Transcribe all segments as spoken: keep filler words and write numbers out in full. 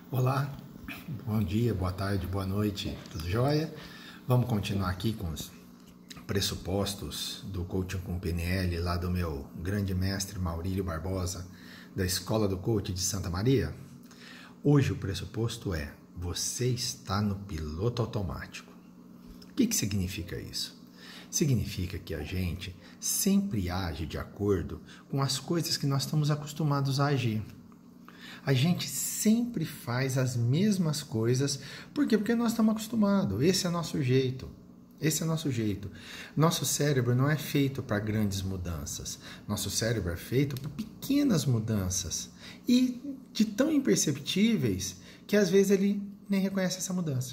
Olá, bom dia, boa tarde, boa noite, tudo jóia? Vamos continuar aqui com os pressupostos do Coaching com P N L, lá do meu grande mestre Maurílio Barbosa, da Escola do Coach de Santa Maria. Hoje o pressuposto é: você está no piloto automático. O que que significa isso? Significa que a gente sempre age de acordo com as coisas que nós estamos acostumados a agir. A gente sempre faz as mesmas coisas. Por quê? Porque nós estamos acostumados. Esse é nosso jeito. Esse é nosso jeito. Nosso cérebro não é feito para grandes mudanças. Nosso cérebro é feito para pequenas mudanças. E de tão imperceptíveis que às vezes ele nem reconhece essa mudança.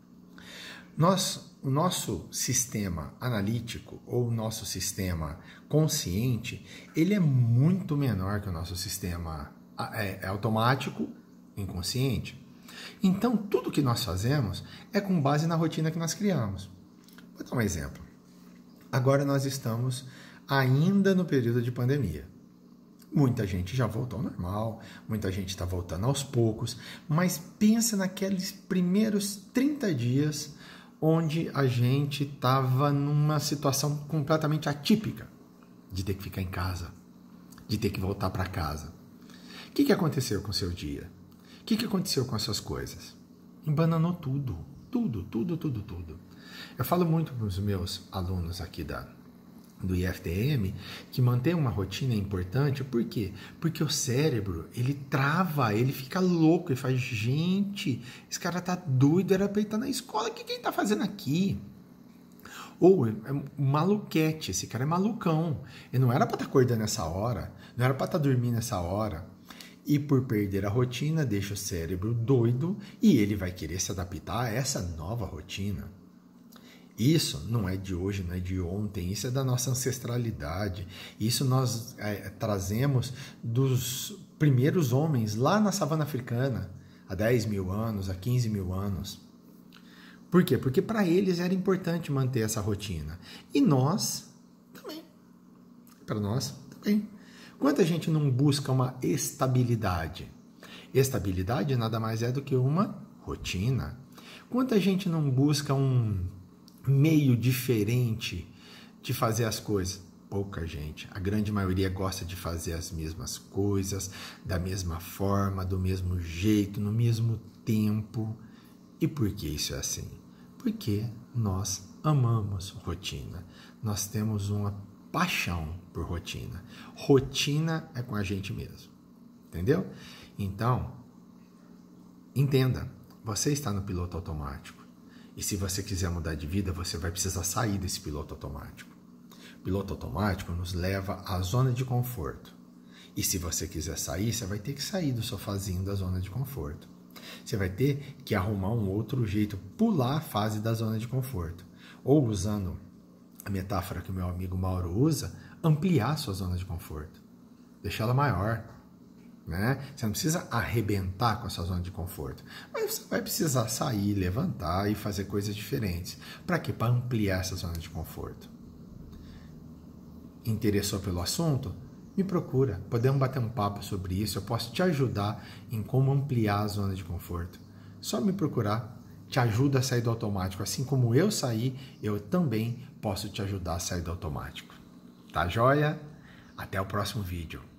Nós, o nosso sistema analítico ou o nosso sistema consciente, ele é muito menor que o nosso sistema É, é automático, inconsciente. Então, tudo que nós fazemos é com base na rotina que nós criamos. Vou dar um exemplo. Agora nós estamos ainda no período de pandemia. Muita gente já voltou ao normal, muita gente está voltando aos poucos, mas pensa naqueles primeiros trinta dias onde a gente estava numa situação completamente atípica de ter que ficar em casa, de ter que voltar para casa. O que, que aconteceu com o seu dia? O que, que aconteceu com as suas coisas? Embananou tudo, tudo, tudo, tudo, tudo. Eu falo muito para os meus alunos aqui da, do I F T M que manter uma rotina é importante. Por quê? Porque o cérebro, ele trava, ele fica louco, ele faz, gente, esse cara tá doido, era para ele estar na escola, o que, que ele tá fazendo aqui? Ou é maluquete, esse cara é malucão, ele não era para estar acordando nessa hora, não era para estar dormindo nessa hora. E por perder a rotina, deixa o cérebro doido e ele vai querer se adaptar a essa nova rotina. Isso não é de hoje, não é de ontem, isso é da nossa ancestralidade. Isso nós é, trazemos dos primeiros homens lá na savana africana, há dez mil anos, há quinze mil anos. Por quê? Porque para eles era importante manter essa rotina. E nós também. Para nós também. Quanta gente não busca uma estabilidade? Estabilidade nada mais é do que uma rotina. Quanta gente não busca um meio diferente de fazer as coisas? Pouca gente. A grande maioria gosta de fazer as mesmas coisas, da mesma forma, do mesmo jeito, no mesmo tempo. E por que isso é assim? Porque nós amamos rotina. Nós temos uma paixão por rotina. Rotina é com a gente mesmo. Entendeu? Então, entenda, você está no piloto automático. E se você quiser mudar de vida, você vai precisar sair desse piloto automático. O piloto automático nos leva à zona de conforto. E se você quiser sair, você vai ter que sair do sofazinho da zona de conforto. Você vai ter que arrumar um outro jeito, pular a fase da zona de conforto. Ou, usando a metáfora que o meu amigo Mauro usa, ampliar a sua zona de conforto. Deixar ela maior. Né? Você não precisa arrebentar com a sua zona de conforto. Mas você vai precisar sair, levantar e fazer coisas diferentes. Para quê? Para ampliar essa zona de conforto. Interessou pelo assunto? Me procura. Podemos bater um papo sobre isso. Eu posso te ajudar em como ampliar a zona de conforto. Só me procurar. Te ajuda a sair do automático. Assim como eu saí, eu também posso te ajudar a sair do automático. Tá joia? Até o próximo vídeo.